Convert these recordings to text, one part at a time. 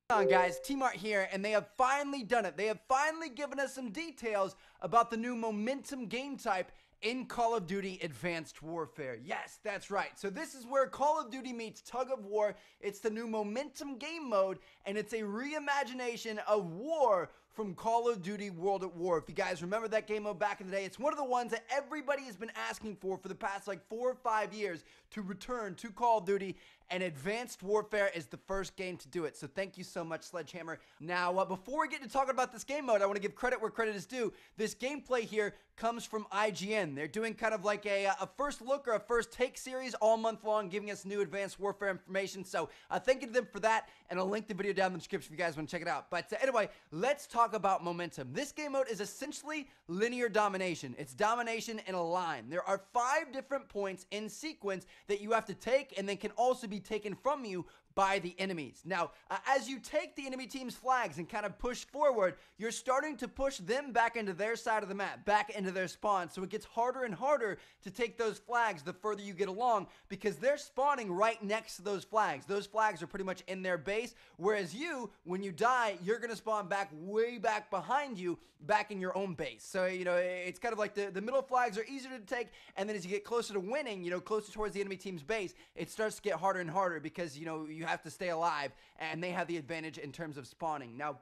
On guys, T-Mart here, and they have finally done it. They have finally given us some details about the new momentum game type in Call of Duty Advanced Warfare. Yes, that's right. So this is where Call of Duty meets Tug of War. It's the new momentum game mode, and it's a reimagination of war from Call of Duty World at War. If you guys remember that game mode back in the day, it's one of the ones that everybody has been asking for the past like 4 or 5 years to return to Call of Duty, and Advanced Warfare is the first game to do it. So thank you so much, Sledgehammer. Now, before we get to talking about this game mode, I want to give credit where credit is due. This gameplay here comes from IGN. They're doing kind of like a first look or a first take series all month long, giving us new Advanced Warfare information. So thank you to them for that, and I'll link the video down in the description if you guys want to check it out. But anyway, let's talk about momentum. This game mode is essentially linear domination. It's domination in a line. There are 5 different points in sequence that you have to take, and they can also be taken from you by the enemies. Now, as you take the enemy team's flags and kind of push forward, you're starting to push them back into their side of the map, back into their spawn. So it gets harder and harder to take those flags the further you get along, because they're spawning right next to those flags. Those flags are pretty much in their base, whereas you, when you die, you're going to spawn back way back behind you, back in your own base. So, you know, it's kind of like the middle flags are easier to take, and then as you get closer to winning, you know, closer towards the enemy team's base, it starts to get harder and harder because, you know, you have to stay alive, and they have the advantage in terms of spawning. Now,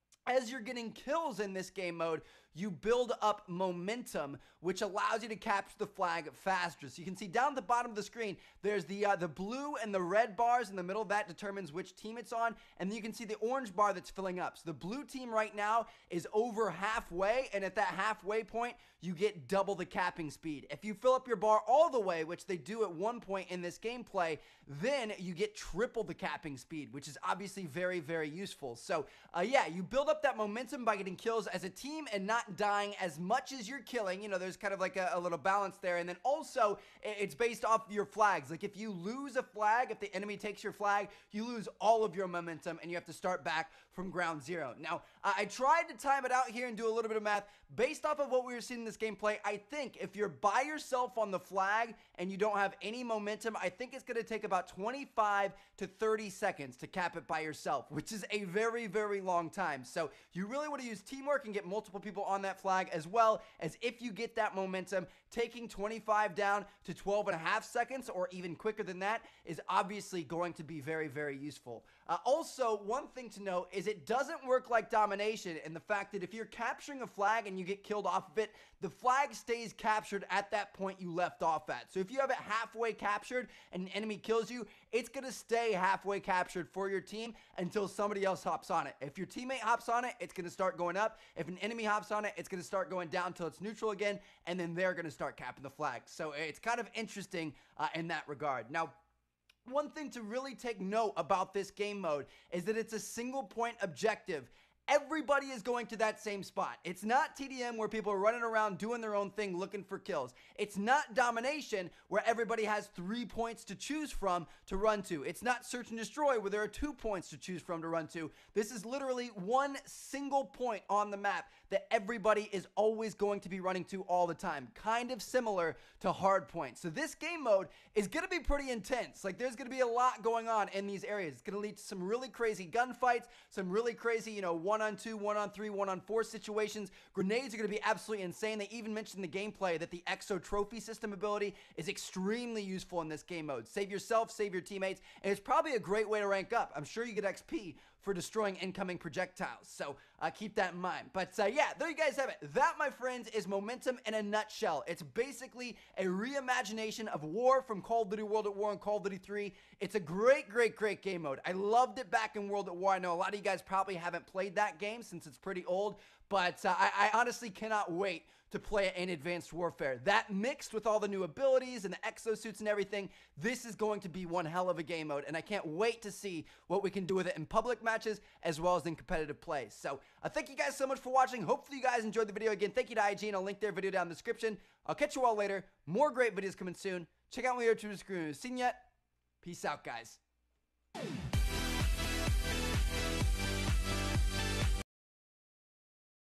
as you're getting kills in this game mode, you build up momentum, which allows you to capture the flag faster. So you can see down at the bottom of the screen, there's the blue and the red bars in the middle. That determines which team it's on. And then you can see the orange bar that's filling up. So the blue team right now is over halfway, and at that halfway point, you get double the capping speed. If you fill up your bar all the way, which they do at one point in this gameplay, then you get triple the capping speed, which is obviously very, very useful. So yeah, you build up that momentum by getting kills as a team and not dying as much as you're killing. You know, there's kind of like a little balance there. And then also, it's based off your flags. Like if you lose a flag, if the enemy takes your flag, you lose all of your momentum and you have to start back from ground zero. Now, I tried to time it out here and do a little bit of math. Based off of what we were seeing in this gameplay, I think if you're by yourself on the flag and you don't have any momentum, I think it's going to take about 25 to 30 seconds to cap it by yourself, which is a very, very long time. So you really want to use teamwork and get multiple people on that flag, as well as if you get that momentum, taking 25 down to 12 and a half seconds or even quicker than that is obviously going to be very, very useful. Also, one thing to note is it doesn't work like domination in the fact that if you're capturing a flag and you get killed off of it, the flag stays captured at that point you left off at. So if you have it halfway captured and an enemy kills you, it's going to stay halfway captured for your team until somebody else hops on it. If your teammate hops on it, it's going to start going up. If an enemy hops on it, it's going to start going down until it's neutral again, and then they're going to start capping the flag. So it's kind of interesting in that regard. Now, one thing to really take note about this game mode is that it's a single point objective. Everybody is going to that same spot. It's not TDM where people are running around doing their own thing looking for kills. It's not domination where everybody has 3 points to choose from to run to. It's not search and destroy where there are 2 points to choose from to run to. This is literally one single point on the map that everybody is always going to be running to all the time. Kind of similar to Hardpoint. So this game mode is going to be pretty intense. Like there's going to be a lot going on in these areas. It's going to lead to some really crazy gunfights, some really crazy, you know, 1-on-2, 1-on-3, 1-on-4 situations. Grenades are going to be absolutely insane. They even mentioned in the gameplay that the Exo Trophy system ability is extremely useful in this game mode. Save yourself, save your teammates, and it's probably a great way to rank up. I'm sure you get XP for destroying incoming projectiles. So keep that in mind. But yeah, there you guys have it. That, my friends, is momentum in a nutshell. It's basically a reimagination of war from Call of Duty World at War and Call of Duty 3. It's a great, great, great game mode. I loved it back in World at War. I know a lot of you guys probably haven't played that game since it's pretty old, but I honestly cannot wait to play it in Advanced Warfare. That mixed with all the new abilities and the exosuits and everything, this is going to be one hell of a game mode, and I can't wait to see what we can do with it in public matches as well as in competitive plays. So thank you guys so much for watching. Hopefully you guys enjoyed the video. Again, thank you to IGN. I'll link their video down in the description. I'll catch you all later. More great videos coming soon. Check out my YouTube screen. Seen yet? Peace out, guys.